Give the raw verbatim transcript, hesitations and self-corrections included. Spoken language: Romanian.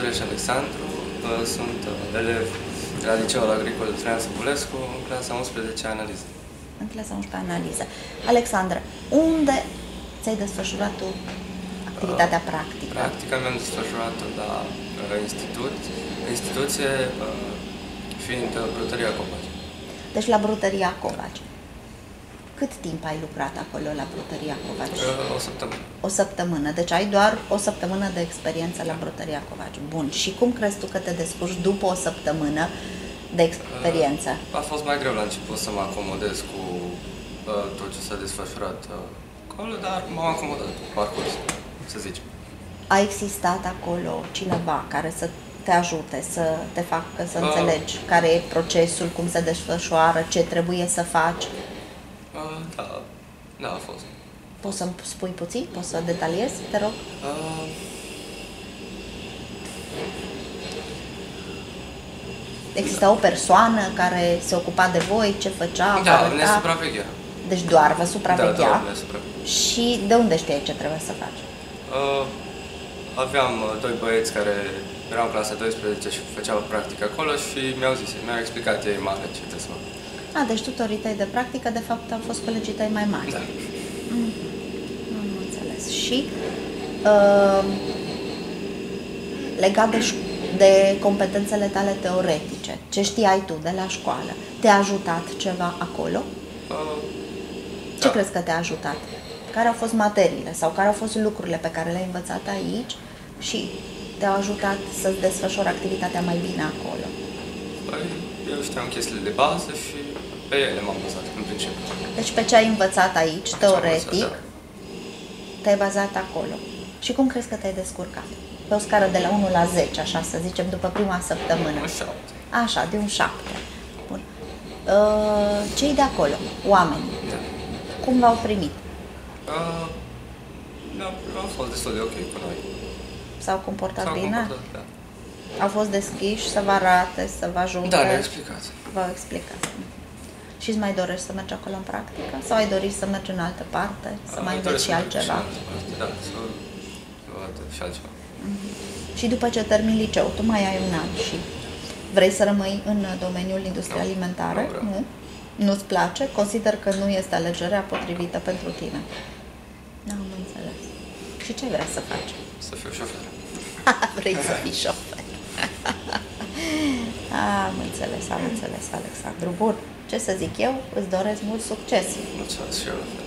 și Alexandru, sunt elev la Liceul Agricol Traian Săpulescu, în clasa a unsprezecea analiză. În clasa a unsprezecea analiză. Alexandru, unde ți-ai desfășurat tu activitatea uh, practică? Practica mi-am desfășurat-o la uh, institut, instituție uh, fiind uh, Brutăria Covaci. Deci la Brutăria Covaci. Cât timp ai lucrat acolo la Brutăria Covaci? Uh, o săptămână. O săptămână. Deci ai doar o săptămână de experiență la Brutăria Covaci. Bun. Și cum crezi tu că te descurci după o săptămână de experiență? Uh, a fost mai greu la început să mă acomodez cu uh, tot ce s-a desfășurat uh, acolo, dar m-am acomodat pe parcurs, să zicem. A existat acolo cineva care să te ajute, să te facă să uh, înțelegi care e procesul, cum se desfășoară, ce trebuie să faci? Uh, da, da, a fost. Poți să-mi spui puțin? Poți să detaliezi, te rog? Uh, Exista o persoană care se ocupa de voi, ce făcea? Da, ne supraveghea. Deci doar vă supraveghea? Da, doar ne supraveghea. Și de unde știai ce trebuie să faci? Uh, aveam doi băieți care erau în clasa a douăsprezecea și făceau practică acolo și mi-au zis, mi-au explicat ei mare ce trebuie să fac. A, deci tutorii tăi de practică, de fapt, au fost colegii tăi mai mari. Da. Mm. Am înțeles. Și uh, legat de, de competențele tale teoretice, ce știai tu de la școală, te-a ajutat ceva acolo? Uh, ce da. crezi că te-a ajutat? Care au fost materiile sau care au fost lucrurile pe care le-ai învățat aici și te-au ajutat să-ți desfășori activitatea mai bine acolo? Păi, eu știam chestiile de bază și pe ele m-am bazat, în principiu. Deci pe ce ai învățat aici, pe teoretic, învățat, da. te-ai bazat acolo. Și cum crezi că te-ai descurcat? Pe o scară de la unu la zece, așa să zicem, după prima săptămână. Un șapte. Așa, de un șapte. Bun. Uh, cei de acolo, oamenii, da. cum v-au primit? Uh, da, au fost destul de ok cu noi. S-au comportat S-au bine? Comportat, da. Au fost deschiși să vă arate, să vă ajute? Da, ne-au explicat. V-au explicat. Și îți mai dorești să mergi acolo în practică? Sau ai dorit să mergi în altă parte? Să A, mai înveți și altceva? Și da, să văd și altceva. Mm-hmm. Și după ce termini liceu, tu mai ai un an și vrei să rămâi în domeniul industriei alimentare? Nu, nu? Nu-ți place? Consider că nu este alegerea potrivită pentru tine. Nu am înțeles. Și ce vrei să faci? Să fiu șofer. Vrei să fii șofer. Am înțeles, am înțeles, Alexandru. Bun. Ce să zic eu? Îți doresc mult succes. Mulțumesc și eu.